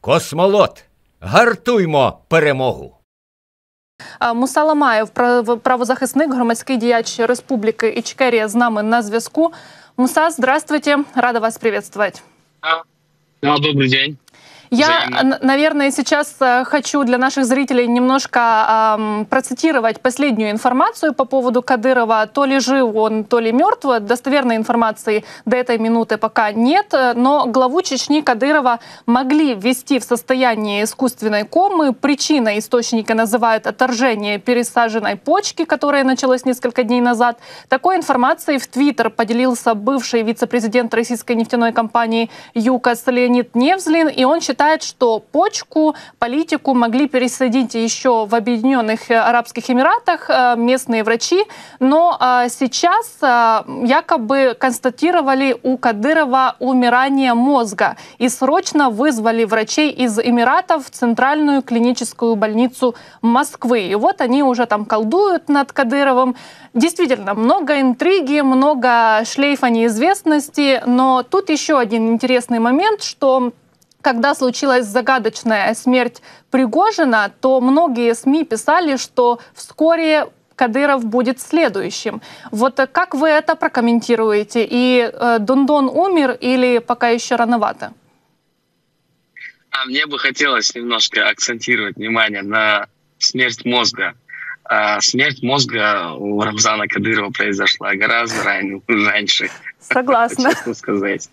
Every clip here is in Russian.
Космолот, гартуймо перемогу! Муса Ламаєв, правозахисник, громадський діяч Республики Ичкерия, з нами на зв'язку. Муса, здравствуйте, рада вас приветствовать. Да, добрый день. Я, наверное, сейчас хочу для наших зрителей немножко процитировать последнюю информацию по поводу Кадырова. То ли жив он, то ли мертв. Достоверной информации до этой минуты пока нет. Но главу Чечни Кадырова могли ввести в состояние искусственной комы. Причиной источники называют отторжение пересаженной почки, которое началось несколько дней назад. Такой информацией в Твиттер поделился бывший вице-президент российской нефтяной компании ЮКОС Леонид Невзлин. И он считает, что почку, политику могли пересадить еще в Объединенных Арабских Эмиратах местные врачи, но сейчас якобы констатировали у Кадырова умирание мозга и срочно вызвали врачей из Эмиратов в Центральную клиническую больницу Москвы. И вот они уже там колдуют над Кадыровым. Действительно, много интриги, много шлейфа неизвестности, но тут еще один интересный момент, что когда случилась загадочная смерть Пригожина, то многие СМИ писали, что вскоре Кадыров будет следующим. Вот как вы это прокомментируете? И Дондон умер или пока еще рановато? Мне бы хотелось немножко акцентировать внимание на смерть мозга. Смерть мозга у Рамзана Кадырова произошла гораздо раньше. Согласна. Честно сказать.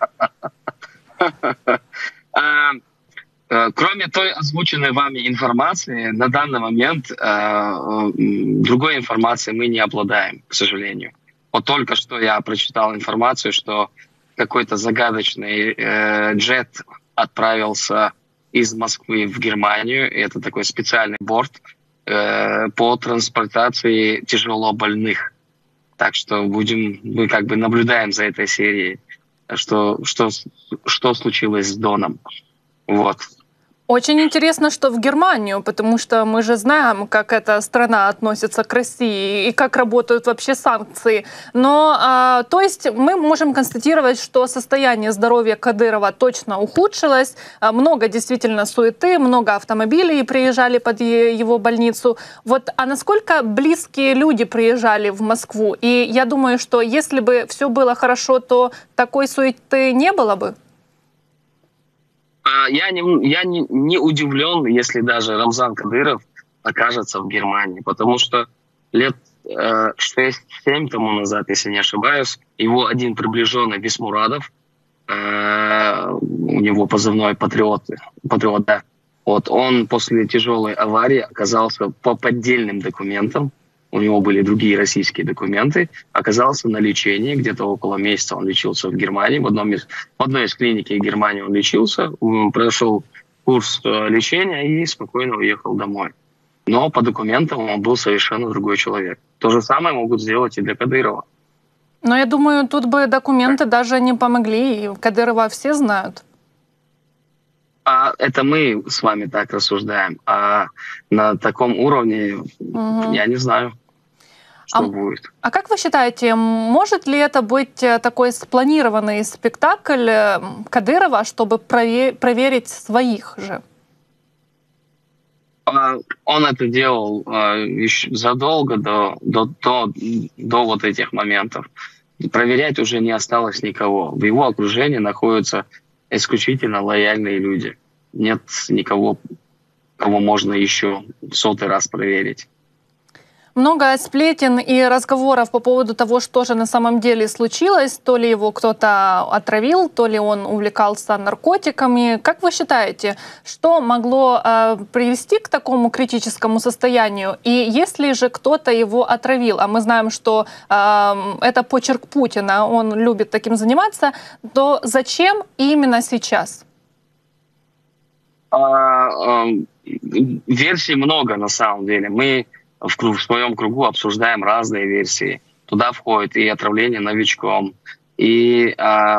Кроме той озвученной вами информации, на данный момент другой информации мы не обладаем, к сожалению. Вот только что я прочитал информацию, что какой-то загадочный джет отправился из Москвы в Германию. Это такой специальный борт по транспортации тяжелобольных. Так что мы как бы наблюдаем за этой серией, что случилось с Доном. Вот. Очень интересно, что в Германию, потому что мы же знаем, как эта страна относится к России и как работают вообще санкции. Но, то есть мы можем констатировать, что состояние здоровья Кадырова точно ухудшилось. Много действительно суеты, много автомобилей приезжали под его больницу. Вот, а насколько близкие люди приезжали в Москву? И я думаю, что если бы все было хорошо, то такой суеты не было бы. Я не удивлен, если даже Рамзан Кадыров окажется в Германии, потому что лет 6-7 тому назад, если не ошибаюсь, его один приближенный Бисмурадов, у него позывной «Патриот», да, вот он после тяжелой аварии оказался по поддельным документам, у него были другие российские документы, оказался на лечении, где-то около месяца он лечился в Германии, в одной из клиник Германии он лечился, прошел курс лечения и спокойно уехал домой. Но по документам он был совершенно другой человек. То же самое могут сделать и для Кадырова. Но я думаю, тут бы документы даже не помогли, и Кадырова все знают. Это мы с вами так рассуждаем, а на таком уровне я не знаю, что будет. А как вы считаете, может ли это быть такой спланированный спектакль Кадырова, чтобы проверить своих же? Он это делал еще задолго до вот этих моментов. Проверять уже не осталось никого. В его окружении находятся исключительно лояльные люди. Нет никого, кого можно еще в 100-й раз проверить. Много сплетен и разговоров по поводу того, что же на самом деле случилось. То ли его кто-то отравил, то ли он увлекался наркотиками. Как вы считаете, что могло привести к такому критическому состоянию? И если же кто-то его отравил, а мы знаем, что это почерк Путина, он любит таким заниматься, то зачем именно сейчас? Версий много на самом деле. Мы в своем кругу обсуждаем разные версии. Туда входит и отравление новичком, и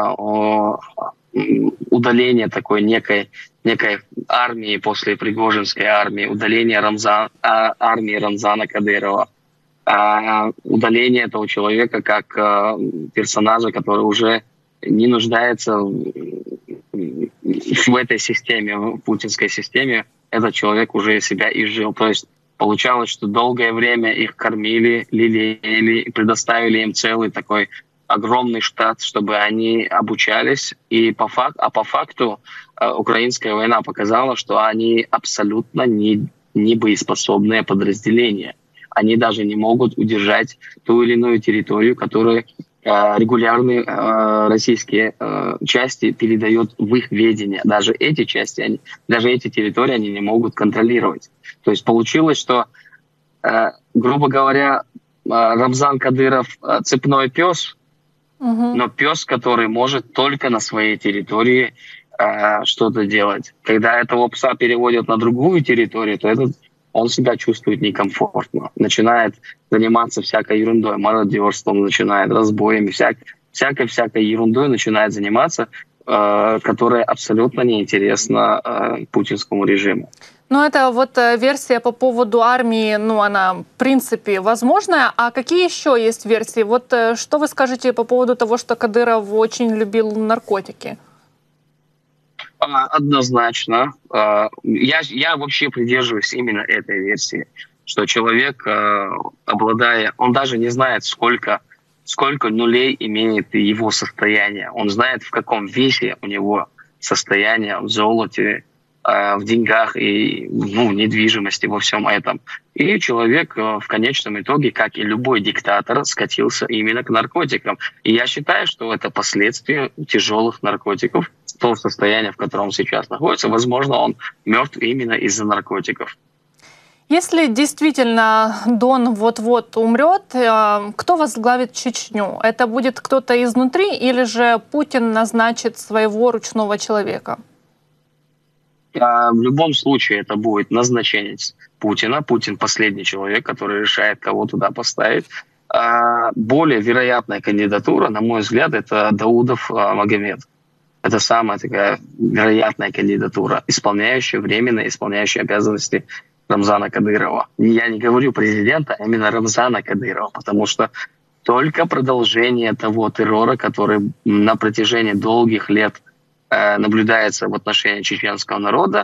удаление такой некой армии после Пригожинской армии, удаление армии Рамзана Кадырова, удаление этого человека как персонажа, который уже не нуждается в этой системе, в путинской системе, этот человек уже себя изжил. То есть получалось, что долгое время их кормили, лелеяли, предоставили им целый такой огромный штат, чтобы они обучались. И по факту украинская война показала, что они абсолютно не боеспособные подразделения. Они даже не могут удержать ту или иную территорию, которую регулярные российские части передают в их ведение. Даже эти части, даже эти территории они не могут контролировать. То есть получилось, что, грубо говоря, Рамзан Кадыров цепной пес, но пес, который может только на своей территории что-то делать. Когда этого пса переводят на другую территорию, то он себя чувствует некомфортно, начинает заниматься всякой ерундой, мародерством, начинает разбоями, всякой ерундой начинает заниматься, которая абсолютно неинтересна путинскому режиму. Ну, это вот версия по поводу армии, ну, она, в принципе, возможная. А какие еще есть версии? Вот что вы скажете по поводу того, что Кадыров очень любил наркотики? Однозначно. Я вообще придерживаюсь именно этой версии, что человек, обладая, он даже не знает, сколько нулей имеет его состояние. Он знает, в каком весе у него состояние в золоте, в деньгах и в недвижимости, во всем этом. И человек в конечном итоге, как и любой диктатор, скатился именно к наркотикам. И я считаю, что это последствия тяжелых наркотиков, то состояние, в котором он сейчас находится. Возможно, он мертв именно из-за наркотиков. Если действительно Дон вот-вот умрет, кто возглавит Чечню? Это будет кто-то изнутри или же Путин назначит своего ручного человека? В любом случае это будет назначение Путина. Путин последний человек, который решает, кого туда поставить. Более вероятная кандидатура, на мой взгляд, это Даудов Магомед. Это самая такая вероятная кандидатура, временно исполняющая обязанности Рамзана Кадырова. Я не говорю президента, а именно Рамзана Кадырова, потому что только продолжение того террора, который на протяжении долгих лет наблюдается в отношении чеченского народа,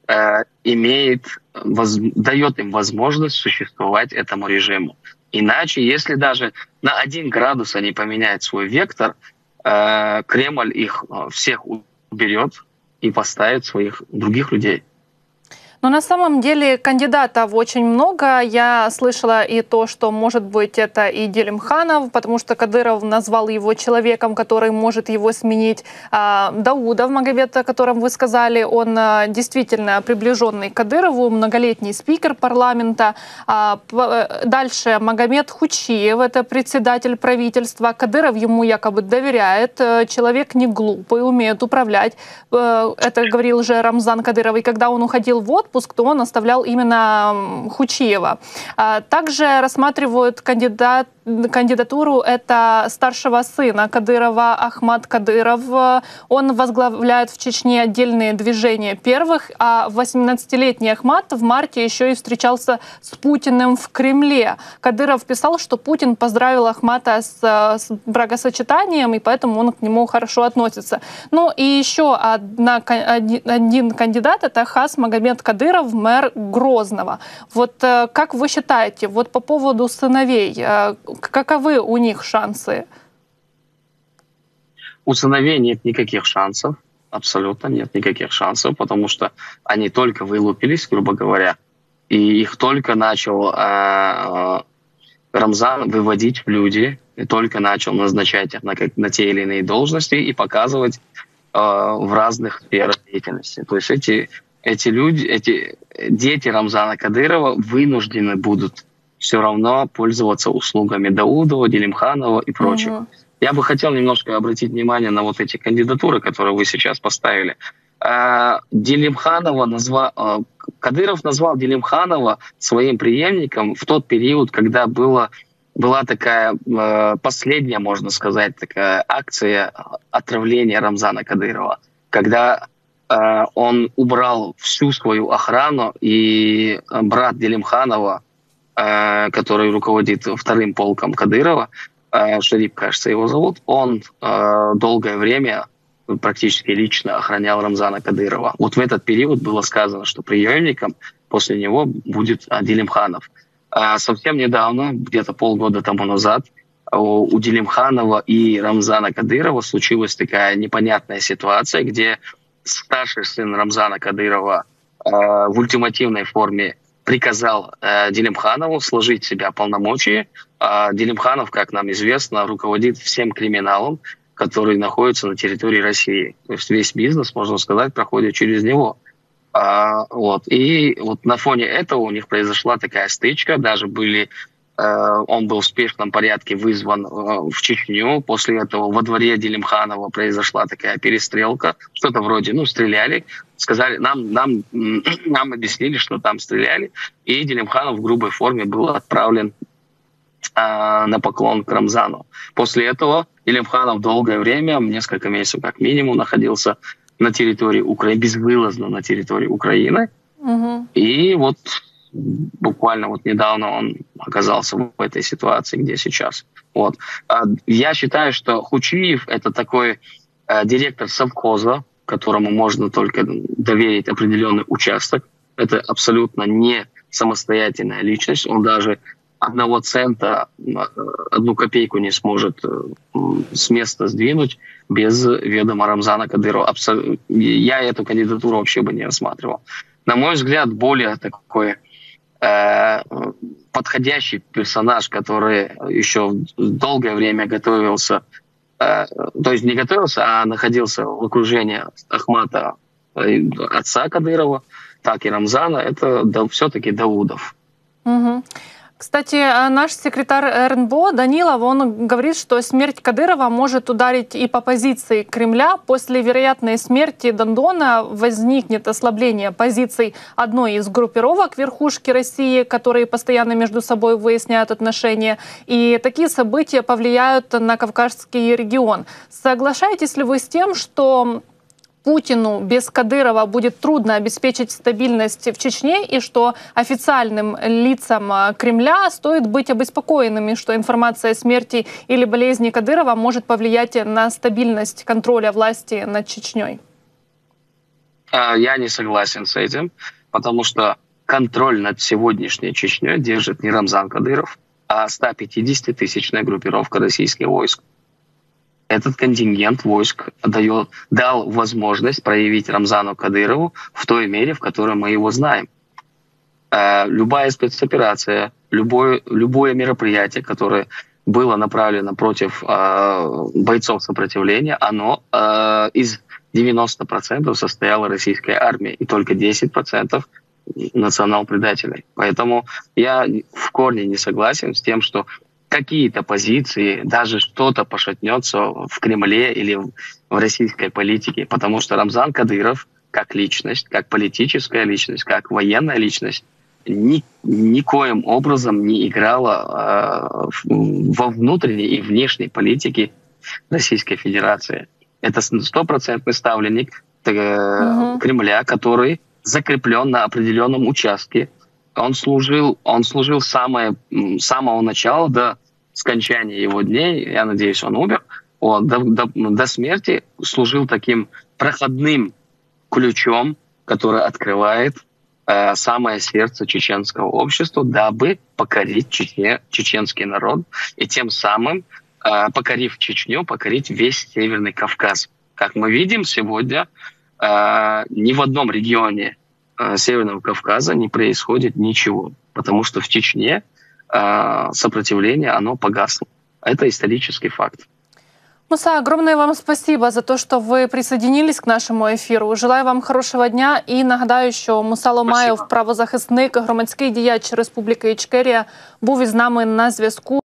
дает им возможность существовать этому режиму. Иначе, если даже на 1 градус они поменяют свой вектор, Кремль их всех уберет и поставит своих других людей. Но на самом деле кандидатов очень много. Я слышала и то, что, может быть, это и Делимханов, потому что Кадыров назвал его человеком, который может его сменить. Даудов Магомед, о котором вы сказали, он действительно приближенный к Кадырову, многолетний спикер парламента. Дальше Магомед Хучиев, это председатель правительства. Кадыров ему якобы доверяет. Человек не глупый, умеет управлять. Это говорил же Рамзан Кадыров. И когда он уходил в отпуск, то он оставлял именно Хучиева. Также рассматривают кандидатуру это старшего сына Кадырова, Ахмад Кадыров. Он возглавляет в Чечне отдельные движения первых, а 18-летний Ахмад в марте еще и встречался с Путиным в Кремле. Кадыров писал, что Путин поздравил Ахмата с бракосочетанием, и поэтому он к нему хорошо относится. Ну и еще один кандидат — это Хас Магомед Кадыров, мэр Грозного. Вот как вы считаете, вот по поводу сыновей, каковы у них шансы? У сыновей нет никаких шансов, абсолютно нет никаких шансов, потому что они только вылупились, грубо говоря, и их только начал Рамзан выводить в люди, и только начал назначать их на те или иные должности и показывать в разных сферах деятельности. То есть эти дети Рамзана Кадырова вынуждены будут все равно пользоваться услугами Даудова, Делимханова и прочих. Я бы хотел немножко обратить внимание на вот эти кандидатуры, которые вы сейчас поставили. Кадыров назвал Делимханова своим преемником в тот период, когда была такая последняя, можно сказать, такая акция отравления Рамзана Кадырова, когда он убрал всю свою охрану, и брат Делимханова, который руководит 2-м полком Кадырова, Шарип, кажется, его зовут, он долгое время практически лично охранял Рамзана Кадырова. Вот в этот период было сказано, что преемником после него будет Делимханов. А совсем недавно, где-то полгода тому назад, у Делимханова и Рамзана Кадырова случилась такая непонятная ситуация, где старший сын Рамзана Кадырова в ультимативной форме приказал Делимханову сложить в себя полномочия. Делимханов, как нам известно, руководит всем криминалом, который находится на территории России. То есть весь бизнес, можно сказать, проходит через него. И вот на фоне этого у них произошла такая стычка. Даже он был в спешном порядке вызван в Чечню. После этого во дворе Делимханова произошла такая перестрелка. Что-то вроде, стреляли. Сказали, нам объяснили, что там стреляли. И Делимханов в грубой форме был отправлен на поклон к Рамзану. После этого Делимханов долгое время, несколько месяцев как минимум, находился на территории Украины, безвылазно на территории Украины. Угу. И вот буквально недавно он оказался в этой ситуации, где сейчас. Вот. Я считаю, что Хучиев — это такой директор совхоза, которому можно только доверить определенный участок. Это абсолютно не самостоятельная личность. Он даже 1 цента, 1 копейку не сможет с места сдвинуть без ведома Рамзана Кадырова. Я эту кандидатуру вообще бы не рассматривал. На мой взгляд, более такой подходящий персонаж, который еще долгое время готовился, то есть не готовился, а находился в окружении Ахмата, отца Кадырова, так и Рамзана, это все-таки Даудов. Угу. Кстати, наш секретарь РНБО Данилов, он говорит, что смерть Кадырова может ударить и по позиции Кремля. После вероятной смерти Дандона возникнет ослабление позиций одной из группировок верхушки России, которые постоянно между собой выясняют отношения. И такие события повлияют на Кавказский регион. Соглашаетесь ли вы с тем, что Путину без Кадырова будет трудно обеспечить стабильность в Чечне, и что официальным лицам Кремля стоит быть обеспокоенными, что информация о смерти или болезни Кадырова может повлиять на стабильность контроля власти над Чечней? Я не согласен с этим, потому что контроль над сегодняшней Чечней держит не Рамзан Кадыров, а 150-тысячная группировка российских войск. Этот контингент войск дал возможность проявить Рамзану Кадырову в той мере, в которой мы его знаем. Любая спецоперация, любое мероприятие, которое было направлено против бойцов сопротивления, оно из 90% состояла российская армия, и только 10% национал-предателей. Поэтому я в корне не согласен с тем, что какие-то позиции, даже что-то пошатнется в Кремле или в российской политике, потому что Рамзан Кадыров как личность, как политическая личность, как военная личность никоим образом не играла во внутренней и внешней политике Российской Федерации. Это 100% ставленник Кремля, который закреплен на определенном участке. Он служил с самого начала до скончания его дней, я надеюсь, он умер, до смерти служил таким проходным ключом, который открывает самое сердце чеченского общества, дабы покорить чеченский народ и тем самым, покорив Чечню, покорить весь Северный Кавказ. Как мы видим сегодня, ни в одном регионе Северного Кавказа не происходит ничего, потому что в Чечне сопротивление, оно погасло. Это исторический факт. Муса, огромное вам спасибо за то, что вы присоединились к нашому ефіру. Желаю вам хорошого дня і нагадаю, що Муса Ломаєв, правозахисник, громадський діяч Республіки Ічкерія, був із нами на зв'язку.